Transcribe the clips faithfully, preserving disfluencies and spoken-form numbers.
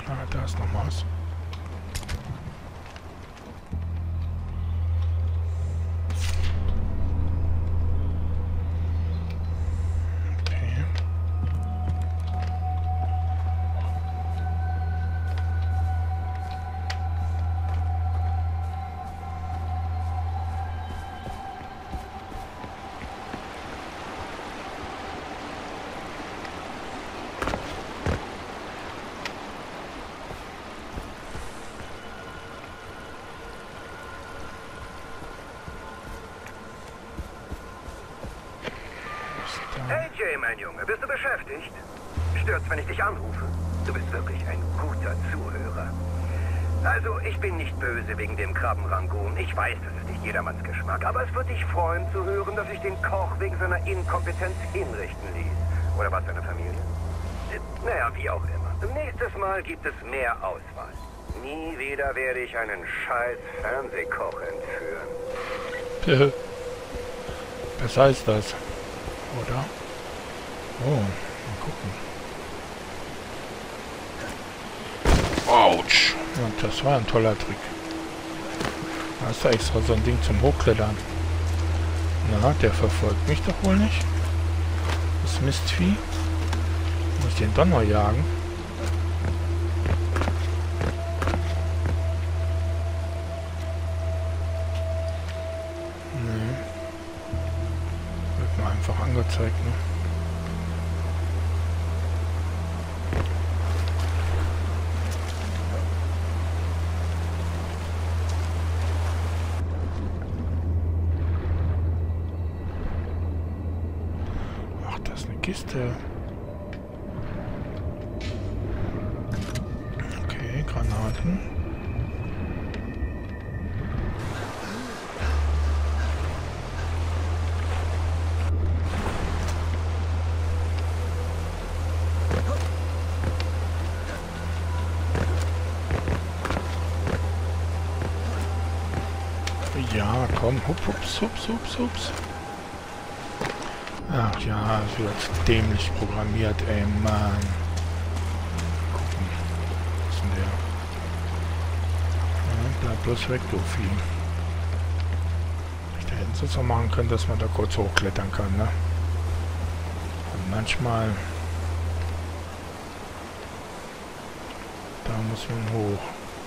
Ah, da ist noch was. Okay. Hey Jay, mein Junge, bist du beschäftigt? Stört's, wenn ich dich anrufe? Du bist wirklich ein guter Zuhörer. Also, ich bin nicht böse wegen dem Krabbenrangoon. Ich weiß, das ist nicht jedermanns Geschmack. Aber es würde dich freuen zu hören, dass ich den Koch wegen seiner Inkompetenz hinrichten ließ. Oder was, seine Familie? Naja, wie auch immer. Nächstes Mal gibt es mehr Auswahl. Nie wieder werde ich einen scheiß Fernsehkoch entführen. Besser ist das. Oder? Oh, mal gucken. Autsch. Und das war ein toller Trick. Da ist da extra so ein Ding zum Hochklettern. Na, der verfolgt mich doch wohl nicht. Das Mistvieh. Muss ich den Donner jagen? Einfach angezeigt, ne? Ach, das ist eine Kiste. Okay, Granaten. Ja, komm, hup, hups, hups, hups, hups. Ach ja, es wird dämlich programmiert, ey, Mann. Gucken. Was ist denn der? Ja, bleib bloß weg, du Vieh. Da hätten sie es so machen können, dass man da kurz hochklettern kann, ne? Und manchmal... Da muss man hoch.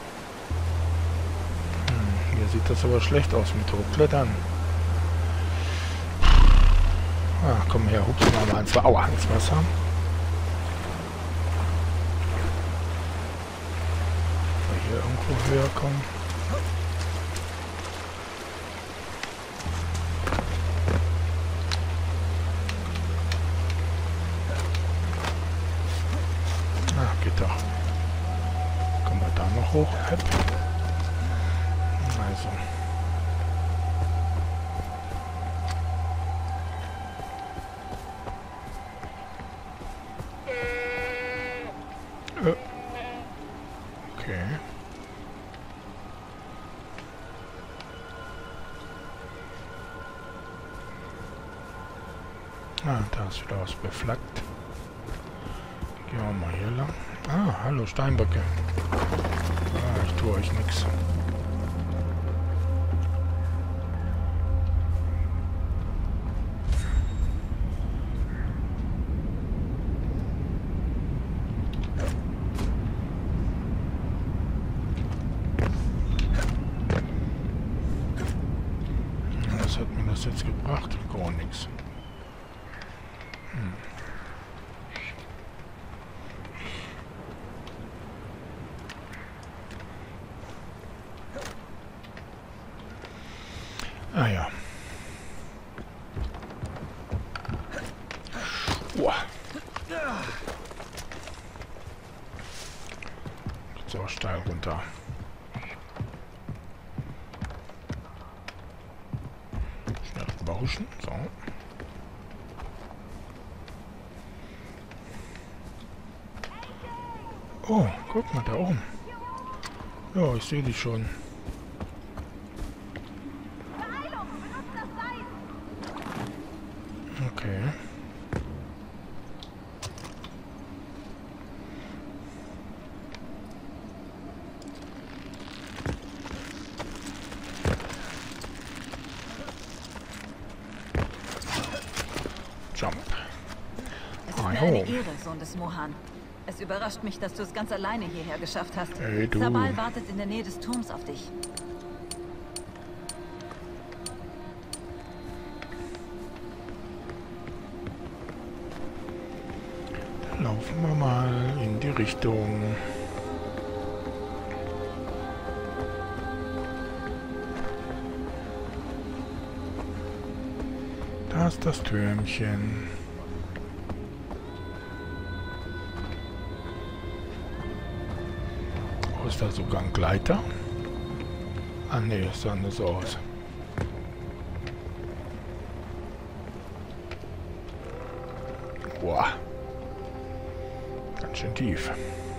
Hier sieht das aber schlecht aus mit Hochklettern. Ah, komm her, hups, mal mal ins Wasser. Aua, ins Wasser. So, hier irgendwo höher kommen. Ah, geht doch. Kommen wir da noch hoch? Hepp. Also. Äh. Okay. Ah, da ist wieder was beflaggt. Gehen wir mal hier lang. Ah, hallo Steinböcke. Ah, ich tue euch nichts. Was hat mir das jetzt gebracht? Gar nichts. Hm. Ah ja. Uah. Geht's auch steil runter. Schnell bauschen. So. Oh, guck mal da oben. Ja, ich sehe die schon. Okay. mein eine Home. Ehre, Sohn des Mohan. Es überrascht mich, dass du es ganz alleine hierher geschafft hast. Hey, du. Sabal wartet in der Nähe des Turms auf dich. Dann laufen wir mal in die Richtung. Da ist das Türmchen. Oh, ist da sogar ein Gleiter? Ah ne, es sah nur so aus. Boah. Ganz schön tief.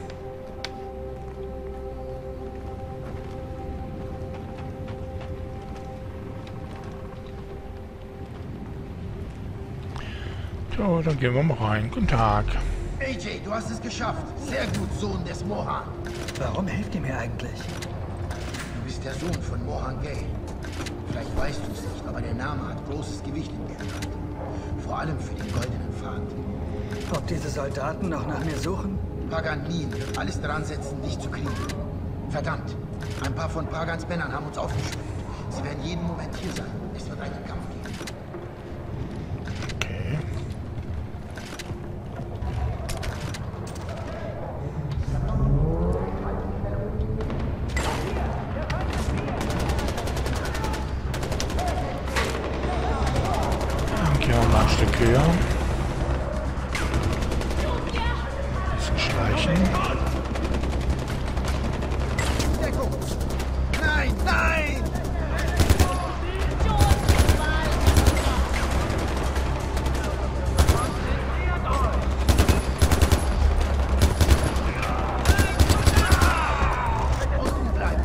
So, dann gehen wir mal rein. Guten Tag. A J, du hast es geschafft. Sehr gut, Sohn des Mohan. Warum hilft ihr mir eigentlich? Du bist der Sohn von Mohan Gale. Vielleicht weißt du es nicht, aber der Name hat großes Gewicht in der Stadt. Vor allem für den goldenen Pfad. Ob diese Soldaten noch nach mir suchen? Pagan Min wird alles dran setzen, dich zu kriegen. Verdammt, ein paar von Pagans Männern haben uns aufgespürt. Sie werden jeden Moment hier sein. Es wird einen Kampf geben. Okay. Dann gehen wir mal ein Stück höher. Ein bisschen schleichen. Deckung! Nein, nein! Außen bleiben!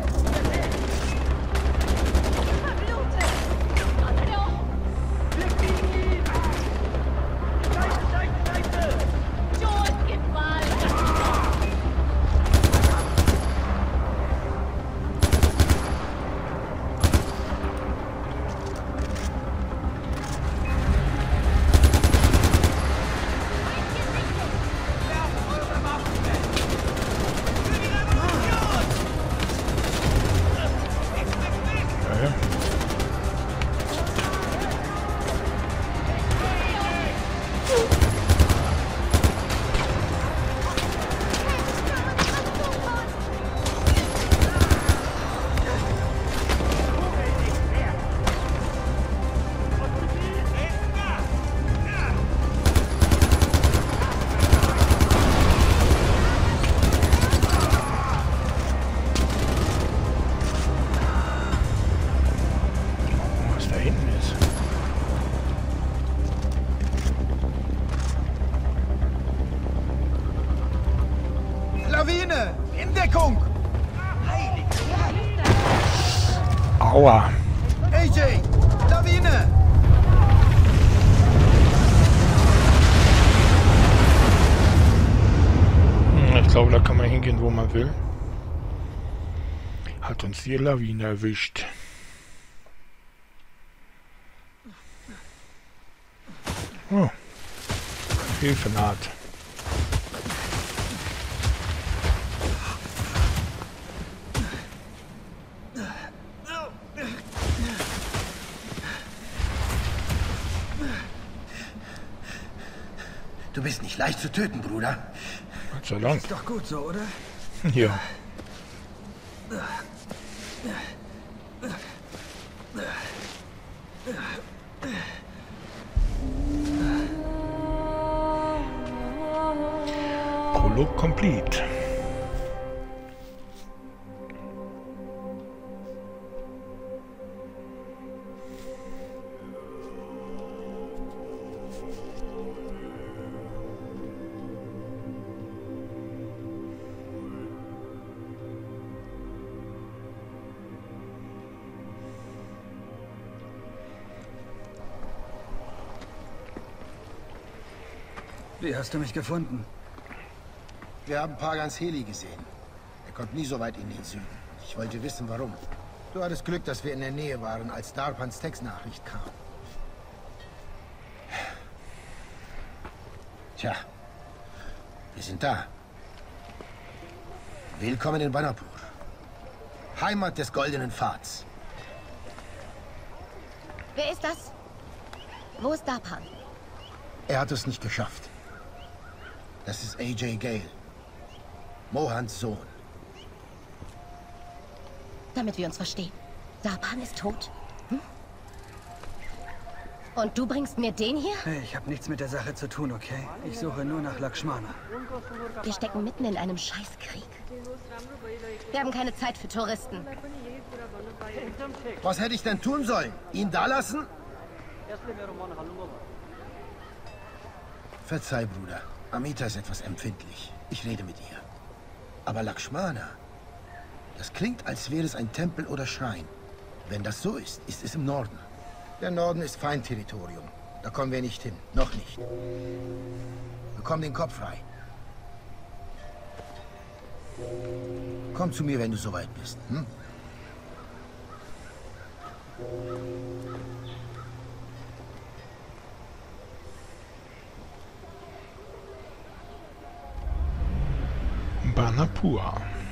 Okay. Was da hinten ist. Lawine! In Deckung! Aua. A J! Lawine! Hm, Ich glaube, da kann man hingehen, wo man will. Hat uns die Lawine erwischt. Oh. Hilfe naht. Du bist nicht leicht zu töten, Bruder. Gott sei Dank. Ist doch gut so, oder? Ja. Prolog complete. Wie hast du mich gefunden? Wir haben Pagans Heli gesehen. Er kommt nie so weit in den Süden. Ich wollte wissen, warum. Du hattest Glück, dass wir in der Nähe waren, als Darpans Textnachricht kam. Tja, Wir sind da. Willkommen in Banapur. Heimat des goldenen Pfads. Wer ist das? Wo ist Darpan? Er hat es nicht geschafft. Das ist A J Gale. Mohans Sohn. Damit wir uns verstehen. Darpan ist tot? Hm? Und du bringst mir den hier? Hey, ich habe nichts mit der Sache zu tun, okay? Ich suche nur nach Lakshmana. Wir stecken mitten in einem Scheißkrieg. Wir haben keine Zeit für Touristen. Was hätte ich denn tun sollen? Ihn da lassen? Verzeih, Bruder. Amita ist etwas empfindlich. Ich rede mit ihr. Aber Lakshmana, das klingt, als wäre es ein Tempel oder Schrein. Wenn das so ist, ist es im Norden. Der Norden ist Feindterritorium. Da kommen wir nicht hin. Noch nicht. Bekomm den Kopf frei. Komm zu mir, wenn du soweit bist. Hm? Banapur.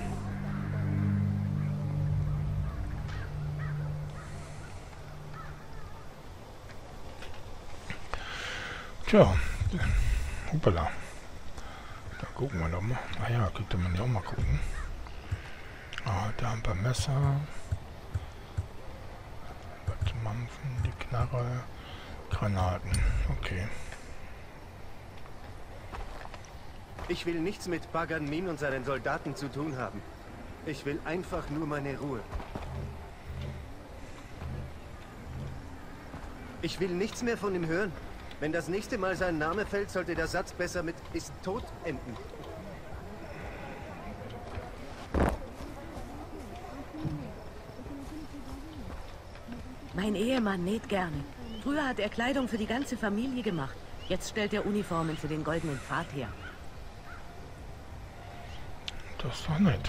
Tja, hoppala. Da gucken wir doch mal. Ah ja, könnte man ja auch mal gucken. Ah, da ein paar Messer. Mampfen, die Knarre, Granaten. Okay. Ich will nichts mit Bhagan Min und seinen Soldaten zu tun haben. Ich will einfach nur meine Ruhe. Ich will nichts mehr von ihm hören. Wenn das nächste Mal sein Name fällt, sollte der Satz besser mit "ist tot" enden. Mein Ehemann näht gerne. Früher hat er Kleidung für die ganze Familie gemacht. Jetzt stellt er Uniformen für den goldenen Pfad her. Das ist doch nett.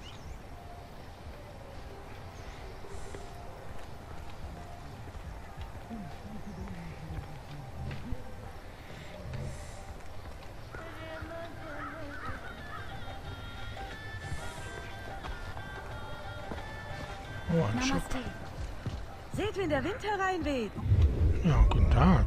Oh, ein Shop. Seht, wenn der Wind hereinweht. Ja, guten Tag.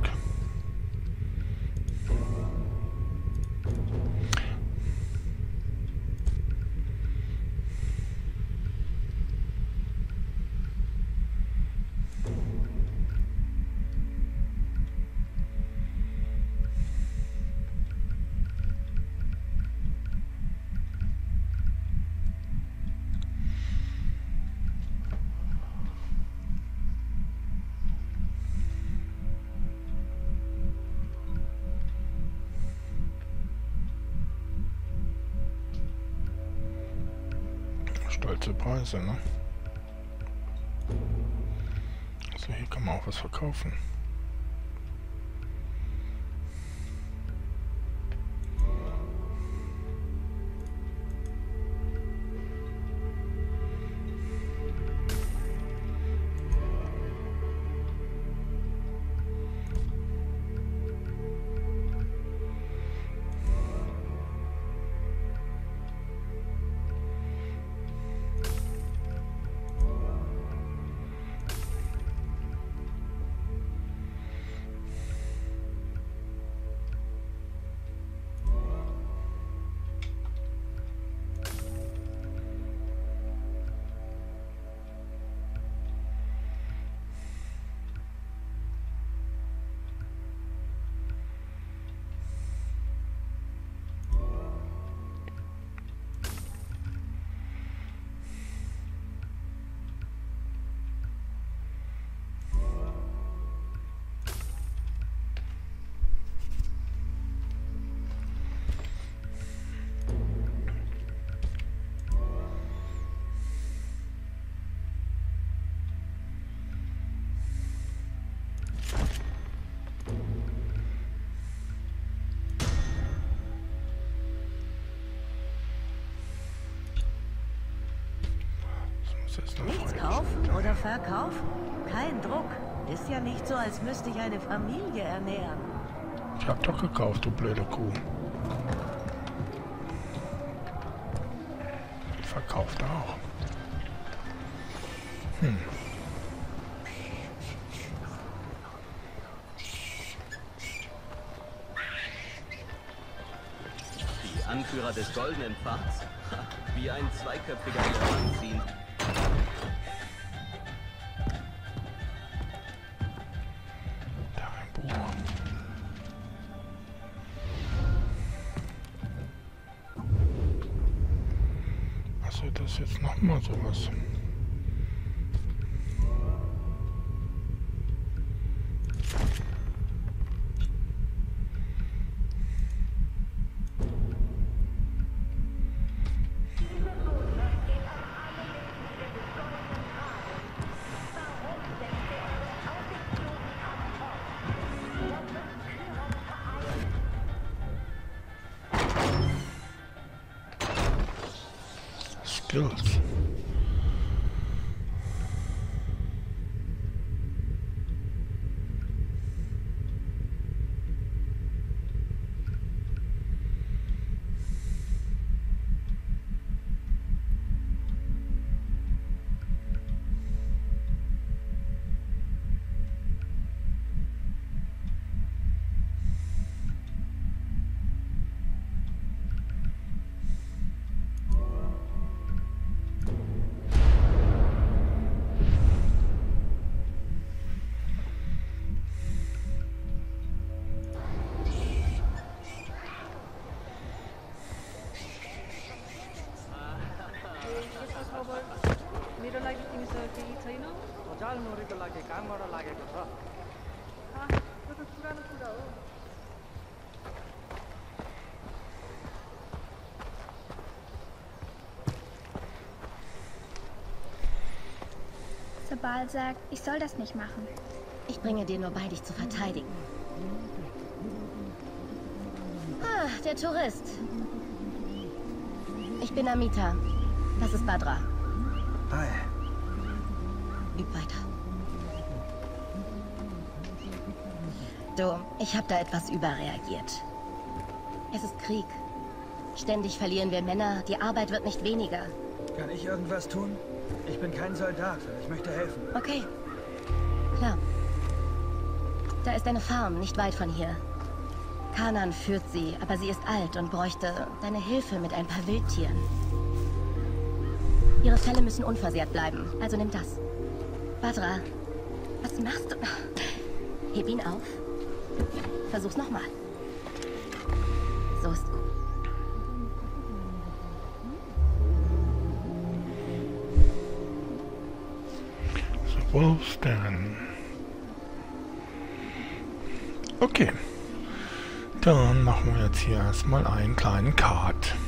Stolze Preise, ne? So, hier kann man auch was verkaufen. Nichts kaufen oder verkaufen? Kein Druck. Ist ja nicht so, als müsste ich eine Familie ernähren. Ich hab doch gekauft, du blöde Kuh. verkauft er auch. Hm. Die Anführer des Goldenen Pfads? Wie ein zweiköpfiger Elefant ziehen. Da ein Buch. Achso, das ist jetzt nochmal sowas. Skills. मेरो लागि तिमीसँग केही छैन? जाल नोरीको लागि कामबाट लागेको छ। त्यो त पुरानो कुरा हो। Sabal sagt, ich soll das nicht machen. Ich bringe dir nur bei, dich zu verteidigen. Ah, der Tourist. Ich bin Amita. Das ist Badra. Hi. Üb weiter. Du, ich habe da etwas überreagiert. Es ist Krieg. Ständig verlieren wir Männer, die Arbeit wird nicht weniger. Kann ich irgendwas tun? Ich bin kein Soldat, ich möchte helfen. Okay. Klar. Da ist eine Farm, nicht weit von hier. Kanan führt sie, aber sie ist alt und bräuchte deine Hilfe mit ein paar Wildtieren. Ihre Felle müssen unversehrt bleiben, also nimm das. Badra, was machst du? Heb ihn auf. Versuch's nochmal. So ist gut. So, wo's denn? Okay. Dann machen wir jetzt hier erstmal einen kleinen Cut.